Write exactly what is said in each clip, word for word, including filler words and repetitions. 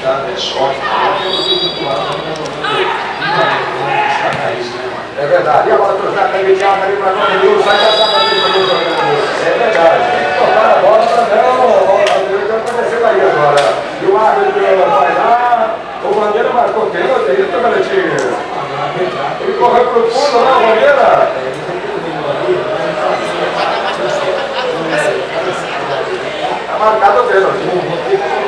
É verdade. E a bola cruzada ali, Thiago, ali para Conteúdo, sai da zaga ali para o jogador. É verdade. Tem que tocar a bola para não. O que aconteceu aí agora? E o árbitro vai lá, o Bandeira marcou pênalti, é isso, Valentim? Ele correu para o fundo, não, Bandeira? Está marcado o pênalti.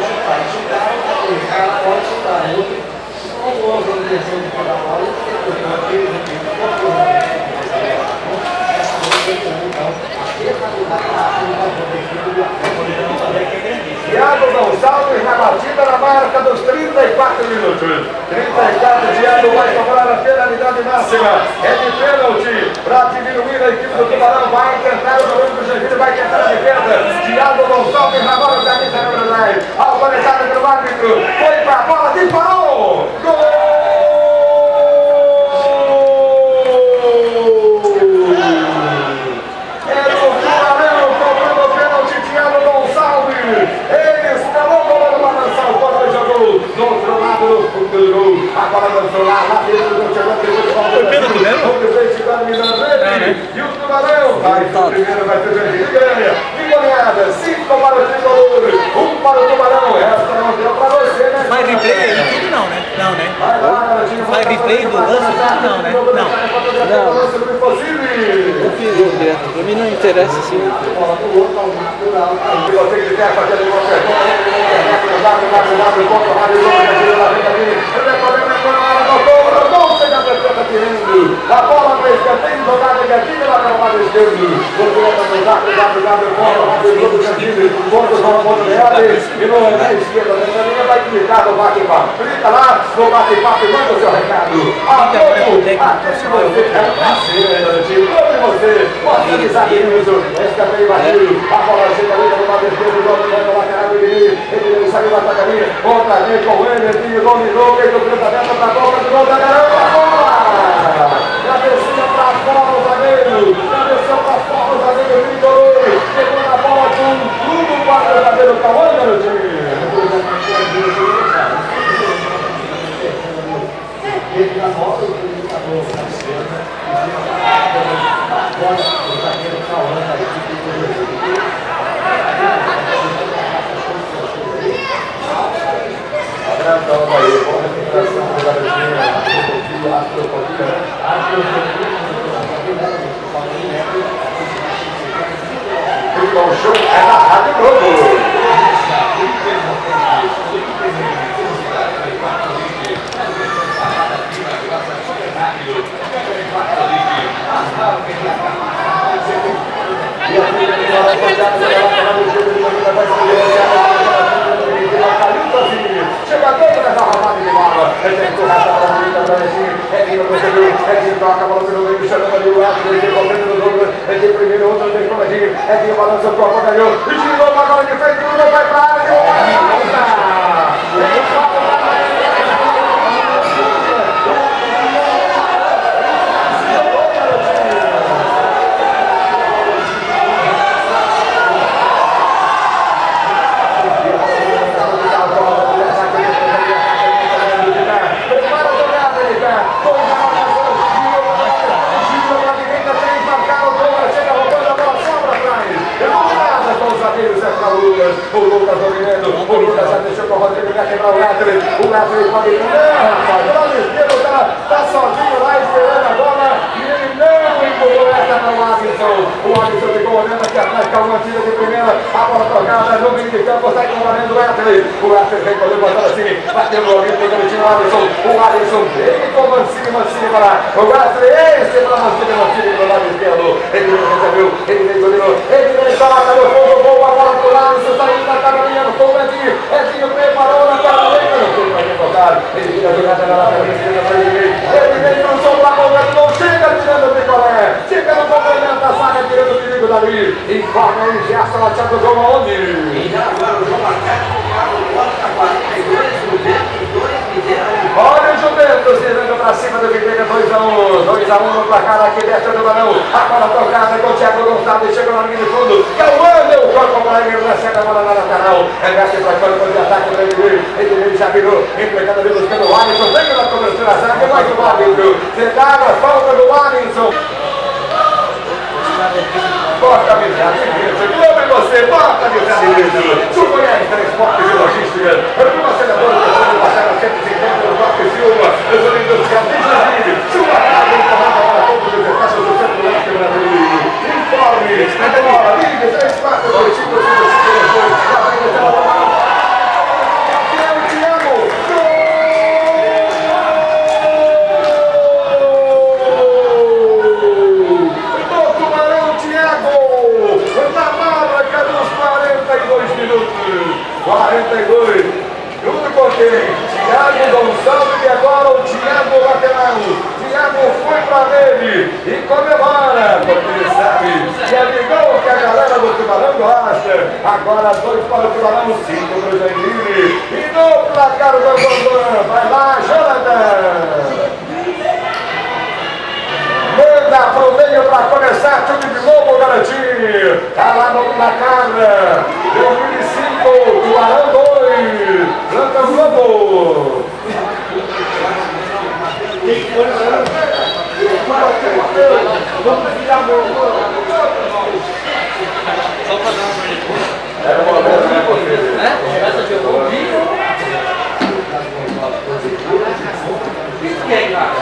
Thiago Gonçalves na batida na marca dos trinta e quatro minutos. trinta e quatro, Thiago vai cobrar a penalidade máxima. É de pênalti para diminuir a equipe do Tubarão. Vai tentar o goleiro do Joinville, vai tentar a defesa. Thiago Gonçalves na bola, camisa número dez. Autorizada pelo árbitro. Foi para a bola, disparou. Gol! A bola dançou lá, lá dentro do chegou, chegou de volta. Foi pênalti mesmo? E o Tubarão vai ser o primeiro, vai ser o Joinville, ganha. E goleada, cinco para o Tricolor, um para o Tubarão. Essa não deu para você, né? Faz replay aí, tudo não, né? Não, né? Faz replay do lance, tudo não, né? Não. Não. Eu fiz o direto, pra mim não interessa assim. Se você quiser fazer alguma pergunta, www ponto rádio a bola para escanteio, jogada negativa na camada esquerda. Você entra no www ponto rádio ponto com ponto b r e no na esquerda dessa linha vai clicar no bate-papo. Clica lá no bate-papo e manda o seu recado. A todo, até se você quer fazer, sobre você, pode avisar isso. Escanteio batido, a bola chega ali no lado esquerdo, o dono vai no lateral e ele saiu da atacaria. Outra vez com ele, ele dominou, fez o cruzamento para a bola do gol da garota. Já desceu para fora o zagueiro, já desceu para fora o zagueiro Tricolor, chegou na bola com tudo para o zagueiro Cauã, garotinho. Ele namora o treinador da esquerda, agora o zagueiro Cauã da equipe do Joinville. Abração aí, boa recuperação do garotinho. O show é na Rádio Globo. Chega dentro dessa ramada de bola. Ele tem que correr para a direita, para a é quem não conseguiu, é quem toca a bola pelo meio, chamando ali o Edson, ele devolvendo no dobro, é quem primeiro, outro tem como aqui, é quem balança o corpo, ganhou, e girou para a bola de frente, não vai para a área, o Lucas dominando, o Lucas já deixou com o Rodrigo, quer quebrar o Letre, o Letre pode ir, não, rapaz, o lado esquerdo tá sozinho lá esperando a bola, e ele não empurrou essa para o Alisson, o Alisson ficou olhando aqui atrás, calma, tira de primeira, a bola tocada, no meio de campo, sai comandando o Letre, o Letre vem com ele, botando assim, bateu no ouvido, pegando o time, o Alisson, o Alisson vem com o Mancini, Mancini para lá, o Letre, esse para Mancini, Mancini do lado esquerdo, ele recebeu, ele vem dominou, ele vem toca no fundo, boa a bola pro Alisson, saindo da caminha no fundo, Edinho, Edinho preparou na caminha, não tem mais que tocar, ele vira a jogada na lateral esquerda para ele, ele vem para o som para o não chega tirando o picolé, chega no complemento da saga, tirando o perigo dali, informa aí, Gerson, lateado do jogo aonde? E já agora o jogo aberto, quarenta e dois, duzentos e dois, olha o Juventus, tirando para cima do Videira, dois a um, dois a um no placar aqui dentro do Barão, a bola tocada com o Thiago Gonçalves, chega na linha de fundo, Cauã deu o corpo para ele, recebe a bola na lateral, é Messi para fora, de ataque para ele, ele já virou, empregando ali buscando o Alisson, vem pela cobertura da zaga, mais um árbitro. Chegada, falta do Alisson. Bota a amizade dentro, como é você? Bota a amizade dentro. Suponhais Transportes e Logística. Uma senadora da São Baixada cento e cinquenta do Parque Silva. Eu sou industrial de Jardim. Sua casa informada para todos os espaços do Centro-Oeste brasileiro. Informe. Agora, ligue três quatro dois cinco cinco cinco dois. Já vai começar a tomar. quarenta e dois, Júlio Contém, Thiago Gonçalves e agora o Thiago lateral. Thiago foi pra ele e comemora, porque ele sabe que é ligou que a galera do Tubarão gosta. Agora dois para o Tubarão, cinco para o Joinville. E no placar do Rondônia, vai lá, Jonathan. Manda pro meio para começar tudo de novo, garotinho. Tá lá no placar. dois mil e cinco, Tubarão dois, Blanca Globo. Vamos virar a mão. Só pra dar uma olhada. Era uma vez, né, você? É? Essa jogou o vídeo? E aí, cara?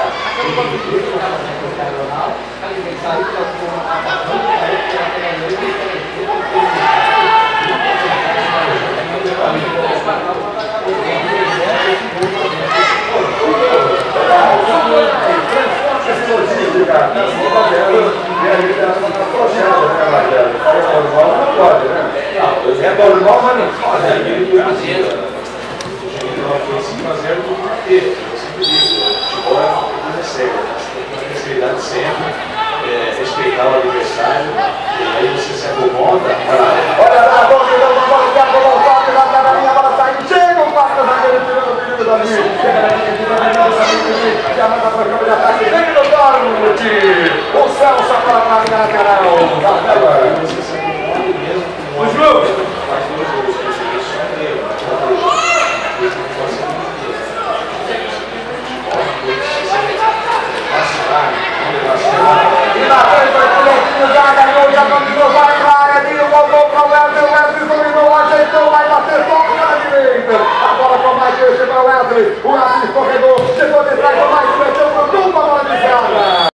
É normal, mas não pode. Fazer tudo porque eu sempre digo, o futebol é uma coisa séria, você tem que respeitar sempre, é, respeitar o adversário, e aí você se acomoda para. Olha lá,